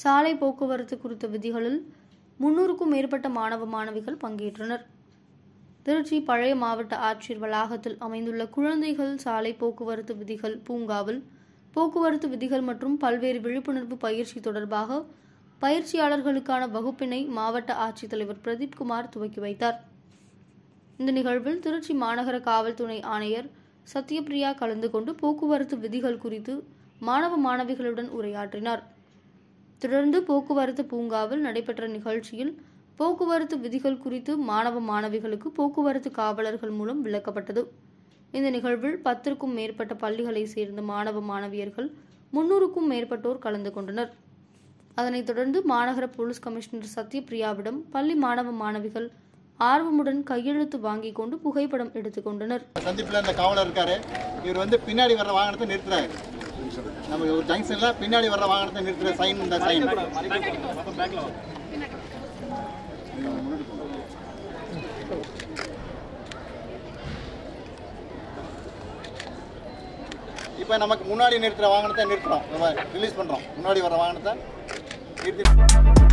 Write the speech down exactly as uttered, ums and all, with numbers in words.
சாலை போக்குவரத்து குறித்த விதிகளில் முன்னூறுக்கும் மேற்பட்ட மாணவ மாணவிகள் பங்கேற்றனர். திருச்சி பழைய மாவட்ட ஆட்சியர் வளாகத்தில் அமைந்துள்ள குழந்தைகள் சாலை போக்குவரத்து விதிகள் பூங்காவில் போக்குவரத்து விதிகள் மற்றும் பல்வேறு விழிப்புணர்வு பயிற்சி தொடர்பாக பயிற்சியாளர்களுக்கான வகுப்பினை மாவட்ட ஆட்சித்தலைவர் பிரதீப்குமார் துவக்கி வைத்தார். இந்த நிகழ்வில் திருச்சி மாநகர காவல் துணை ஆணையர் சத்யபிரியா கலந்து கொண்டு போக்குவரத்து விதிகள் குறித்து மாணவ மாணவிகளுடன் உரையாற்றினார். தொடர்ந்து போக்குவரத்து பூங்காவில் நடைபெற்ற நிகழ்ச்சியில் போக்குவரத்து விதிகள் குறித்து மாணவ மாணவிகளுக்கு போக்குவரத்து காவலர்கள் மூலம் விளக்கப்பட்டது. இந்த நிகழ்வில் பத்திற்கும் மேற்பட்ட பள்ளிகளை சேர்ந்த மாணவ மாணவியர்கள் முன்னூறுக்கும் மேற்பட்டோர் கலந்து கொண்டனர். அதனைத் தொடர்ந்து மாநகர போலீஸ் கமிஷனர் சத்யபிரியாவிடம் பள்ளி மாணவ மாணவிகள் ஆர்வமுடன் கையெழுத்து வாங்கிக் கொண்டு புகைப்படம் எடுத்துக் கொண்டனர். சந்திப்பில் இந்த காவலர் இருக்காரு. இவர் வந்து பின்னாடி வர்ற வாகனத்தை நிறுத்துறாரு. நம்ம ஒரு ஜங்ஷன்ல பின்னாடி வர்ற வாகனத்தை நிறுத்துற சைன் இந்த சைன். இப்போ நமக்கு முன்னாடி நிறுத்துற வாகனத்தை நிறுத்துறோம், ரிலீஸ் பண்றோம். முன்னாடி வர்ற வாகனத்தை நிறுத்தி